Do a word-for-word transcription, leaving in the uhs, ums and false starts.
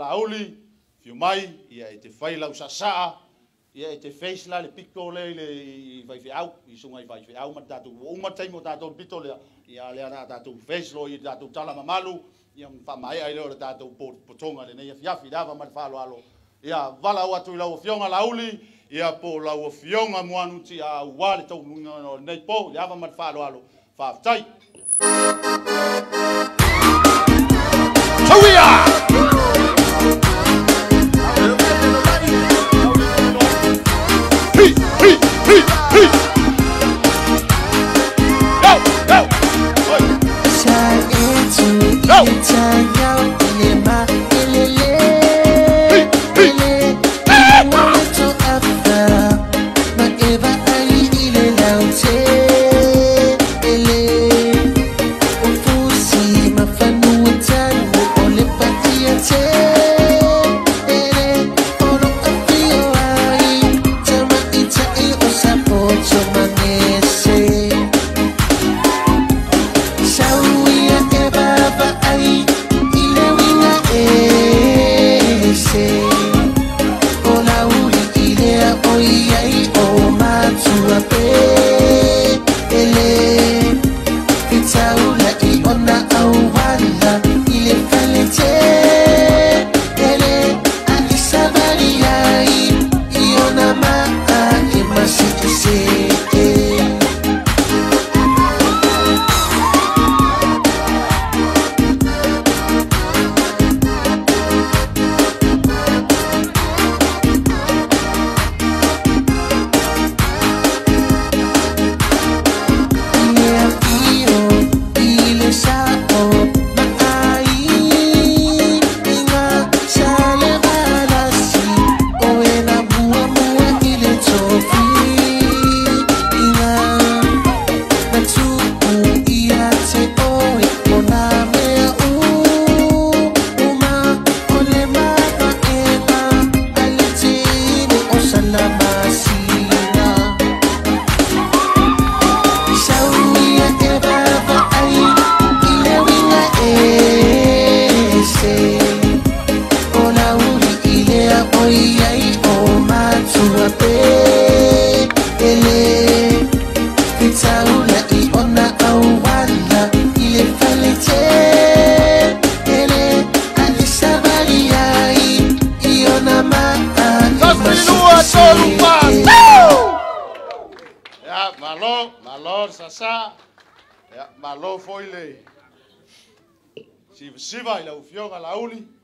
lauli fiu mai ia e te fai lau sasaa ia e te face la le piko le le vai fi au i sunga i vai fi au ma tatu o ma taimo tatu pito le ia le ana tatu face lo i tatu tala mamalu ia fa mai ai le tatu potonga le nei ia fi dava ma fa lo alo ia vala o atu lau fionga lauli ia po lau fionga moanu ti a wale tau no nei po ia va ma fa lo alo fa tai so we are hey hey hey hey go go sa etu ita yau le ma le le le ma to after ma eva ai ile laute ele o fusi ma fanu tan o le patia te ele oro afio ai tama ita e o sapoto manese sauia e baba ai ile winga ese o lauli ile a oi ai o matua pe ele itaula i ona au wala ile falete ele a isabari ai i ona maa e masiti se Siva Siva ila ufioga lauli